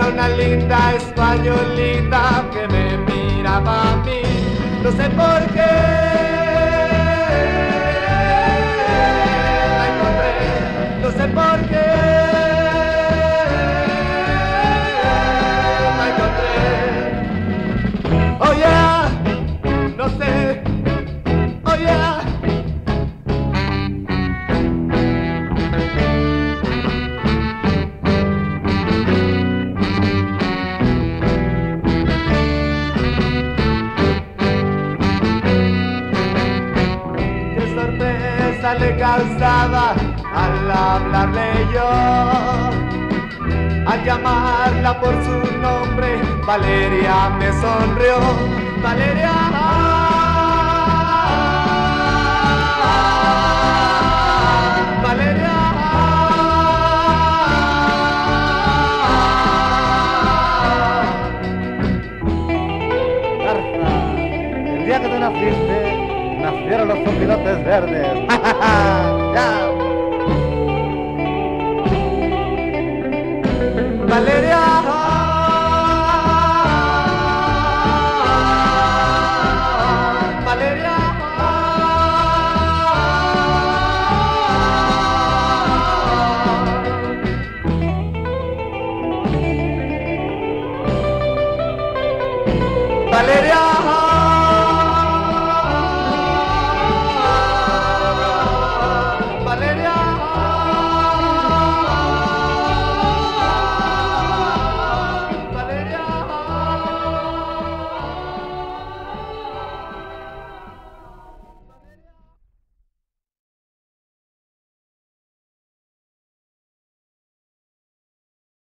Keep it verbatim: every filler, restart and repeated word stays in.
una linda españolita que me miraba a mí, no sé por qué. La encontré, no sé por qué. La encontré. Oh yeah, no sé. Oh yeah. Le causaba al hablarle yo, al llamarla por su nombre, Valeria me sonrió. Valeria, Valeria, Garza, el día que tú naciste, nacieron los zopilotes verdes. ¡Ya! Valeria.